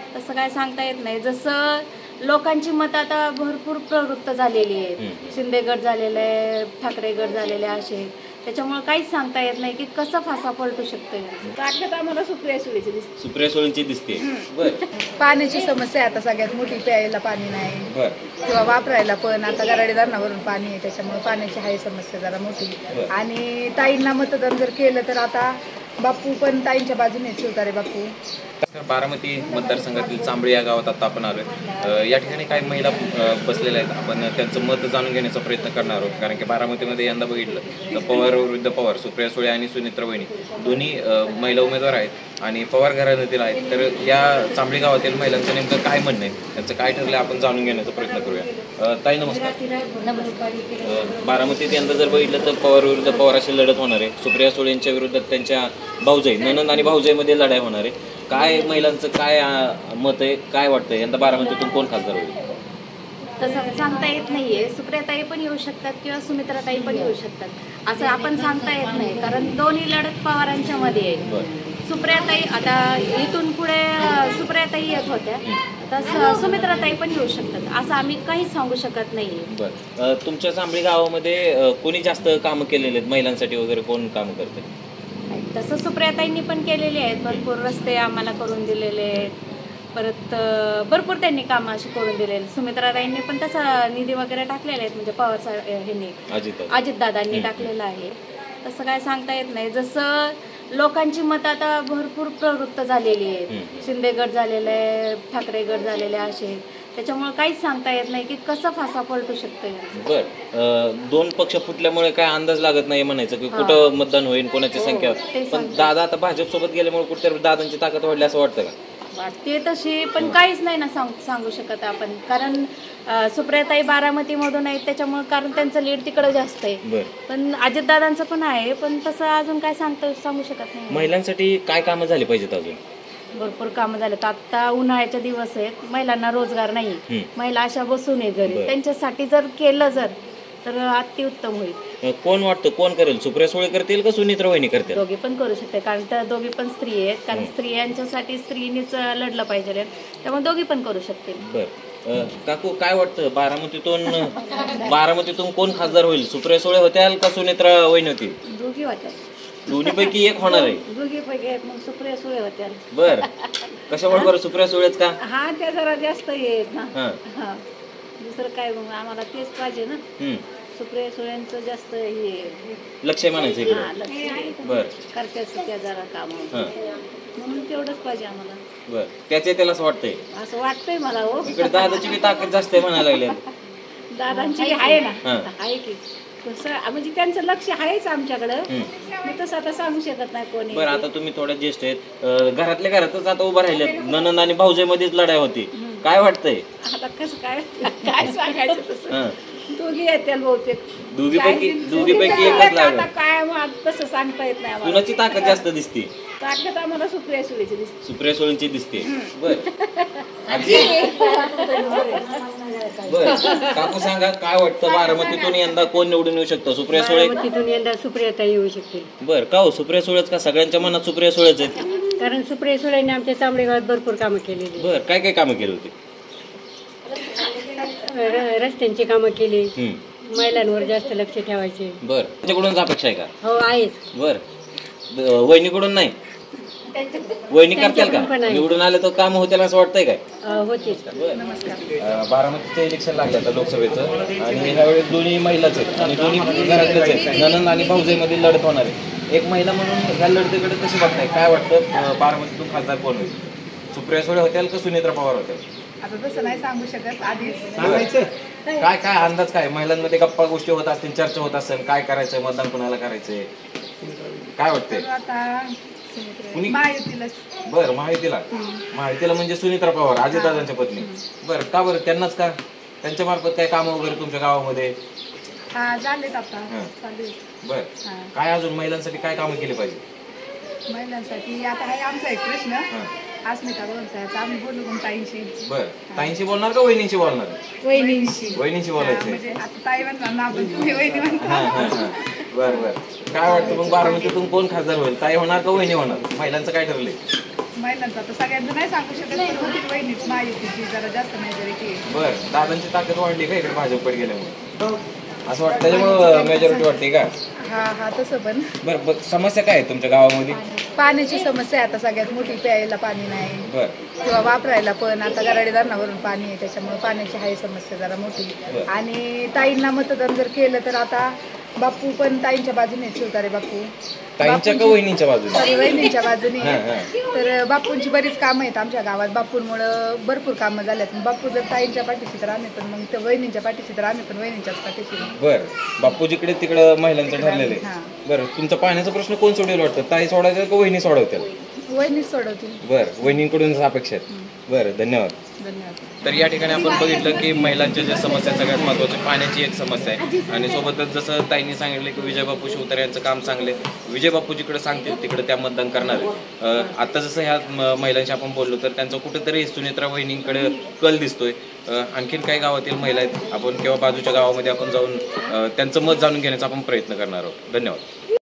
तसं काय सांगता येत नाही. जसं लोकांची मत आता भरपूर प्रवृत्त झालेली आहेत. शिंदे गट झालेले आहे, ठाकरे गट झालेले असे, त्याच्यामुळे काहीच सांगता येत नाही की कसं फासा पलटू शकतोय. ताकद आम्हाला सुप्रिया सुळेची दिसते. सुप्रिया सुळेंची दिसते. बर, पाण्याची समस्या आहे आता सगळ्यात मोठी, प्यायला पाणी नाही बर, किंवा वापरायला पण. आता गराडी धरणावरून पाणी आहे, त्याच्यामुळे पाण्याची आहे समस्या जरा मोठी. आणि ताईंना मतदान जर केलं तर आता बापू पण ताईंच्या बाजूने शिवतारे बापू. बारामती मतदारसंघातील चांबळी या गावात आता आपण आलोय. या ठिकाणी काही महिला बसलेल्या आहेत. आपण त्यांचं मत जाणून घेण्याचा प्रयत्न करणार आहोत, कारण की बारामतीमध्ये यंदा बघितलं तर पवार विरुद्ध पवार, सुप्रिया सुळे आणि सुनित्रा वहिनी दोन्ही महिला उमेदवार आहेत आणि पवार घराण्यातील आहेत. तर या चांबळी गावातील महिलांचं नेमकं काय म्हणणं आहे, त्यांचं काय ठरलं आपण जाणून घेण्याचा प्रयत्न करूया. ताई नमस्कार. बारामतीत यंदा जर बघितलं तर पवार विरुद्ध पवार अशी लढत होणार आहे. सुप्रिया सुळेंच्या विरुद्ध त्यांच्या भाऊजाई, नणंद आणि भाऊजाईमध्ये लढाई होणार आहे. काय महिलांचं काय मत आहे, काय वाटतंय यंदा बारामतीतून कोण खासदार होईल? तसं सांगता येत नाहीये. सुप्रियाताई पण येऊ शकतात किंवा सुमित्राताई पण येऊ शकतात, असं आपण सांगता येत नाही, कारण दोन्ही लढत पवारांच्या मध्ये आहे. सुप्रियाताई आता इथून पुढे सुप्रियाताई येत होत्या, आता सुमित्राताई पण येऊ शकतात, असं आम्ही काहीच सांगू शकत नाहीये. बरं, तुमच्या चांबळी गावामध्ये कोणी जास्त कामं केलेले आहेत महिलांसाठी वगैरे, कोण कामं करते? तसं सुप्रियाताईंनी पण केलेले आहेत, भरपूर रस्ते आम्हाला करून दिलेले आहेत, परत भरपूर त्यांनी कामं अशी करून दिलेली. सुमित्राताईंनी पण तसा निधी वगैरे टाकलेले आहेत, म्हणजे पवार ह्यांनी अजितदादांनी टाकलेलं आहे. तसं काय सांगता येत नाही. जसं लोकांची मत आता भरपूर प्रवृत्त झालेली आहेत. शिंदे गट झालेले आहे, ठाकरे गट झालेले असे, त्याच्यामुळे काहीच सांगता येत नाही की कसं फासा पलटू शकतोय. बर, दोन पक्ष फुटल्यामुळे काय अंदाज लागत नाही म्हणायचं की कुठं मतदान होईल, कोणाची संख्या. पण दादा आता भाजप सोबत गेल्यामुळे कुठेतरी दादांची ताकद वाढली असं वाटतं का? वाटते तशी, पण काहीच नाही ना सांगू शकत आपण, कारण सुप्रियाताई बारामतीमधून आहेत त्याच्यामुळे, कारण त्यांचं लीड तिकडे जास्त आहे. पण अजितदादांचं पण आहे, पण तसं अजून काय सांगू शकत नाही. महिलांसाठी काय कामं झाली पाहिजेत? अजून भरपूर कामं झालेत. आता उन्हाळ्याचे दिवस आहेत, महिलांना रोजगार नाही, महिला अशा बसू नये घरी, त्यांच्यासाठी जर केलं तर अतिउत्तम होईल. कोण वाटतं कोण करेल? सुप्रिया सुळे करतील का सुनित्रा वहिनी करतील? दोघे पण करू शकते, कारण त्या दोघी पण स्त्री आहेत, कारण स्त्रियांच्यासाठी स्त्रीनीच लढलं पाहिजे, त्यामुळे दोघी पण करू शकतील. बरं, काकू काय वाटतं बारामतीतून कोण खासदार होईल? सुप्रिया सुळे होत्याल का सुनित्रा वहिनी होतील? दोघी होत्या, दोन्हीपैकी एक होणार आहे. दोघीपैकी एक, मग सुप्रिया सुळे होत्या. बर, कशामुळे बरं सुप्रिया सुळेच का? हा, त्या जरा जास्त येत ना, दुसरं काय, मग आम्हाला तेच पाहिजे ना, सुप्रिया सुळेंचं जास्त हे लक्ष म्हणायचं. बर, करतेच त्या जरा काम, म्हणून तेवढंच पाहिजे आम्हाला. बर, त्याला असं वाटतंय? असं वाटतंय मला. हो, इकडे दादाची बी ताकद जास्त आहे म्हणायला लागले. दादांची आहे ना, आहे की, म्हणजे त्यांचं लक्ष आहेच आमच्याकडं, मी तसं आता सांगू शकत नाही कोणी. बरं, आता तुम्ही थोड्या ज्येष्ठ आहेत, घरातल्या घरातच आता उभं राहिले, नणंद आणि भाऊजाई मध्येच लढाई होती, काय वाटतंय आता? कसं काय सांगायचं तसं, दोघी येतील बहुतेक, दोघीपैकी एकच लागलं. काय तसं सांगता येत नाही. कुणाची ताकद जास्त दिसते? ताकद आम्हाला सुप्रिया सुळेची दिसते. सुप्रिया सुळेंची दिसते. बर, बर, काकू सांगा काय वाटतं बारामतीतून यंदा कोण निवडून येऊ शकतं? सुप्रिया सुळे? बारामतीतून यंदा सुप्रियाताई येऊ शकतील. बर, का हो सुप्रिया सुळेच का? सगळ्यांच्या मनात सुप्रिया सुळेच आहेत, कारण सुप्रिया सुळेंनी आमच्या चांबळी गावात भरपूर कामं केलेली. बर, काय कामं केली होती? रस्त्यांची कामं केली, महिलांवर जास्त लक्ष ठेवायचे. बर, त्यांच्याकडून अपेक्षा आहे का? हो, आहेच. बर, वहिनीकडून नाही? वहिनी करताल का? निवडून आले तर काम होतील असं वाटतंय काय? होतीच. बारामतीचं इलेक्शन लागलं आता लोकसभेचं, आणि ह्यावेळेस दोन्ही महिलाच आहेत आणि दोन्ही घरातलेच आहेत, नणंद आणि भाऊजाईमध्ये लढत होणार आहे. एक महिला म्हणून ह्या लढतीकडे कशी बघताय? काय वाटतं बारामतीतून खासदार कोण होईल? सुप्रिया सुळे होत्याल का सुनित्रा पवार होत्याल? आता तसं नाही सांगू शकत, आधीच सांगायचं. काय अंदाज काय? महिलांमध्ये गप्पा गोष्टी होत असतील, चर्चा होत असेल, काय करायचंय, मतदान कुणाला करायचंय, काय वाटतंय? आता महायुतीलाच. बरं, महायुतीला म्हणजे सुनित्रा पवार, अजितदादांच्या पत्नी. बरं, का बरं त्यांनाच का? त्यांच्या मार्फत काय कामं वगैरे तुमच्या गावामध्ये झालेत आता? बरं, काय अजून महिलांसाठी काय कामं केली पाहिजे? महिलांसाठी आता आहे आमचा एक प्रश्न, अस्मिता बोलतायचा, आम्ही बोलू मग ताईंशी. बरं, ताईंशी बोलणार का वहिनींशी बोलणार? वहिनींशी बोलायचं, म्हणजे आता ताई म्हणणार ना, आपण तुम्ही वहिनी म्हणता. बरं, काय वाटतं मग बारामतीतून कोण खासदार होईल? ताई होणार का वहिनी होणार? महिलांचं काय ठरलंय? महिलांचं आता सगळ्यांचं नाही सांगू शकत, पण होती वहिनीच महायुतीची जरा जास्त मेजॉरिटी आहे. बरं, दादांची ताकद वाढली का इकडे भाजपकडे गेल्यामुळे असं वाटतं, त्याच्यामुळे मेजॉरिटी वाटते का? हा तसं पण बरं, समस्या काय आहे तुमच्या गावामध्ये? पाण्याची समस्या आहे आता सगळ्यात मोठी, प्यायला पाणी नाही बरं किंवा वापरायला पण. आता गराडी धरणावरून पाणी आहे त्याच्यामुळे पाण्याची आहे समस्या जरा मोठी. बरं. आणि ताईंना मतदान जर केलं तर आता बापू पण ताईंच्या बाजूने शिवतारे बापू ताईंच्या का वहिनींच्या बाजूने? सॉरी, वहिनींच्या बाजूने हां, हां. तर बापूंची बरीच कामं आहेत आमच्या गावात. बापूंमुळं भरपूर कामं झाल्यात. बापू जर ताईंच्या पाठीशी तर आम्ही पण, मग त्या वहिनींच्या पाठीशी तर आम्ही पण वहिनींच्याच पाठीशी. बरं, बापू जिकडे तिकडं महिलांचं ठरलेलं आहे. हां. बरं, तुमचा पाण्याचा प्रश्न कोण सोडवेल वाटतं? ताई सोडायचं का वहिनी सोडवतील? वहिनीच सोडवतील. बरं, वहिनींकडून अपेक्षा आहेत. बरं, धन्यवाद. धन्यवाद. तर या ठिकाणी आपण बघितलं की महिलांच्या ज्या समस्या सगळ्यात महत्त्वाची पाण्याची एक समस्या आहे, आणि सोबतच जसं ताईंनी सांगितलं की विजयबापू शिवतारे यांचं काम चांगले, विजयबापू जिकडे सांगतील तिकडे त्या मतदान करणार आहे. आता जसं ह्या महिलांशी आपण बोललो तर त्यांचं कुठेतरी सुनेत्रा वहिनींकडे कल दिसतोय. आणखीन काही गावातील महिला आहेत, आपण किंवा बाजूच्या गावामध्ये आपण जाऊन त्यांचं मत जाणून घेण्याचा आपण प्रयत्न करणार आहोत. धन्यवाद.